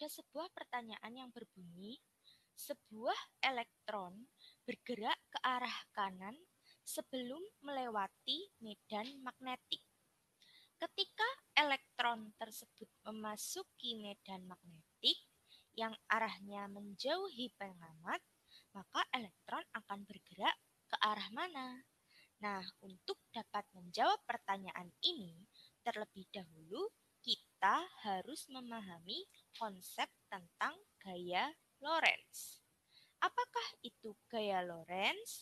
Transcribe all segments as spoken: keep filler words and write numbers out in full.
ada sebuah pertanyaan yang berbunyi, sebuah elektron bergerak ke arah kanan sebelum melewati medan magnetik. Ketika elektron tersebut memasuki medan magnetik yang arahnya menjauhi pengamat, maka elektron akan bergerak ke arah mana? Nah, untuk dapat menjawab pertanyaan ini, terlebih dahulu kita harus memahami konsep tentang gaya Lorentz. Apakah itu gaya Lorentz?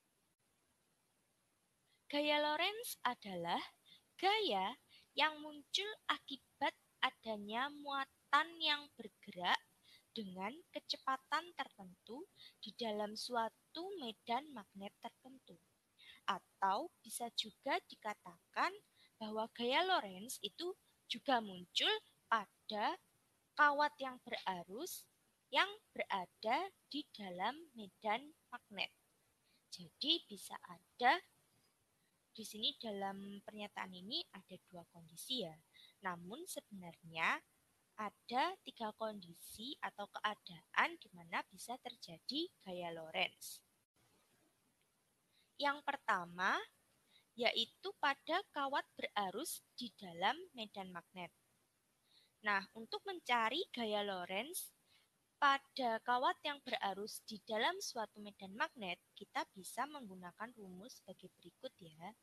Gaya Lorentz adalah gaya yang muncul akibat adanya muatan yang bergerak dengan kecepatan tertentu di dalam suatu medan magnet tertentu. Atau bisa juga dikatakan bahwa gaya Lorentz itu juga muncul pada kawat yang berarus yang berada di dalam medan magnet. Jadi bisa ada di sini dalam pernyataan ini ada dua kondisi ya. Namun sebenarnya ada tiga kondisi atau keadaan di mana bisa terjadi gaya Lorentz. Yang pertama yaitu pada kawat berarus di dalam medan magnet. Nah, untuk mencari gaya Lorentz pada kawat yang berarus di dalam suatu medan magnet, kita bisa menggunakan rumus sebagai berikut ya.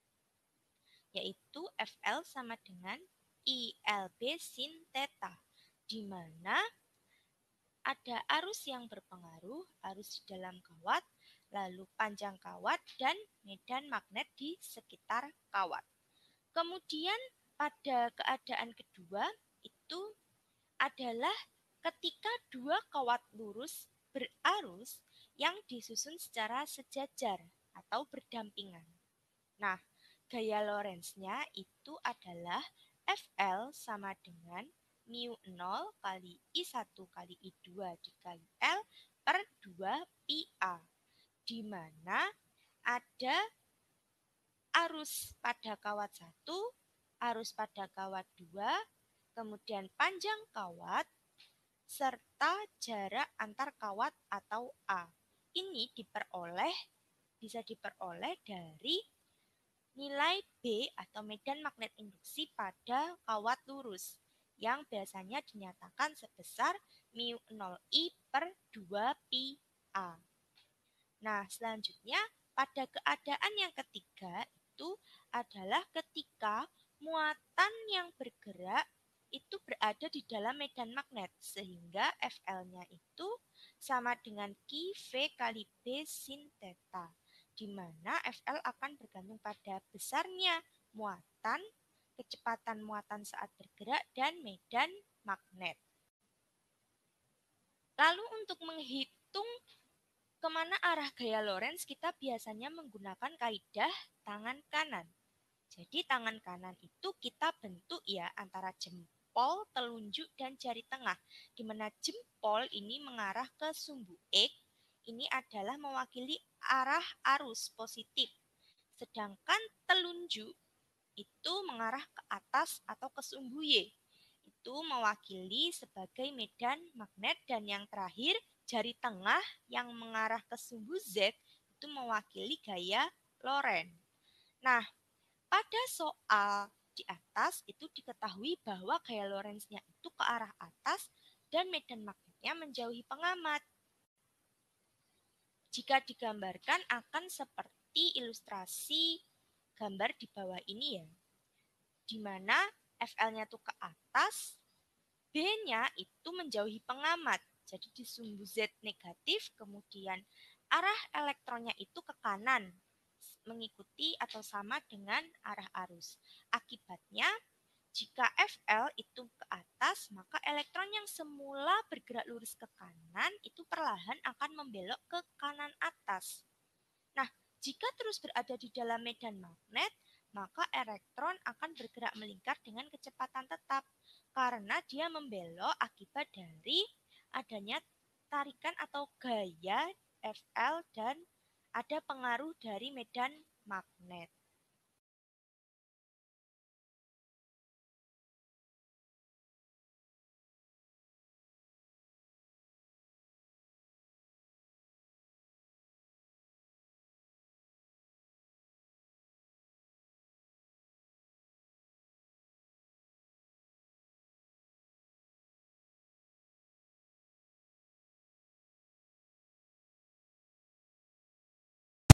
Yaitu F L sama dengan I L B sin theta, di mana ada arus yang berpengaruh, arus di dalam kawat, lalu panjang kawat, dan medan magnet di sekitar kawat. Kemudian pada keadaan kedua itu adalah ketika dua kawat lurus berarus yang disusun secara sejajar atau berdampingan. Nah, gaya Lorentz-nya itu adalah F L sama dengan mu nol kali I satu kali I dua dikali L per dua pi A, di mana ada arus pada kawat satu, arus pada kawat dua, kemudian panjang kawat, serta jarak antar kawat atau A. Ini diperoleh, bisa diperoleh dari nilai B atau medan magnet induksi pada kawat lurus, yang biasanya dinyatakan sebesar mu nol I per dua pi A. Nah, selanjutnya pada keadaan yang ketiga itu adalah ketika muatan yang bergerak itu berada di dalam medan magnet, sehingga F L-nya itu sama dengan Q V kali B sin theta, di mana F L akan bergantung pada besarnya muatan, kecepatan muatan saat bergerak, dan medan magnet. Lalu untuk menghitung kemana arah gaya Lorentz, kita biasanya menggunakan kaidah tangan kanan. Jadi tangan kanan itu kita bentuk ya antara jempol, telunjuk, dan jari tengah. Di mana jempol ini mengarah ke sumbu X, ini adalah mewakili arah arus positif. Sedangkan telunjuk itu mengarah ke atas atau ke sumbu Y, itu mewakili sebagai medan magnet. Dan yang terakhir, jari tengah yang mengarah ke sumbu Z itu mewakili gaya Lorentz. Nah, pada soal di atas itu diketahui bahwa gaya Lorentz-nya itu ke arah atas dan medan magnetnya menjauhi pengamat. Jika digambarkan akan seperti ilustrasi gambar di bawah ini ya, di mana F L-nya itu ke atas, B-nya itu menjauhi pengamat. Jadi di sumbu Z negatif, kemudian arah elektronnya itu ke kanan, mengikuti atau sama dengan arah arus. Akibatnya, jika F L itu ke atas, maka elektron yang semula bergerak lurus ke kanan itu perlahan akan membelok ke kanan atas. Nah, jika terus berada di dalam medan magnet, maka elektron akan bergerak melingkar dengan kecepatan tetap karena dia membelok akibat dari adanya tarikan atau gaya F L dan ada pengaruh dari medan magnet.